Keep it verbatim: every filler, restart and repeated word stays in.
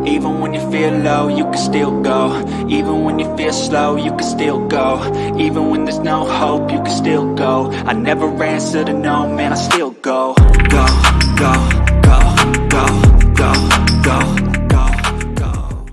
Even when you feel low, you can still go. Even when you feel slow, you can still go. Even when there's no hope, you can still go. I never answer to no, man, I still go. Go, go.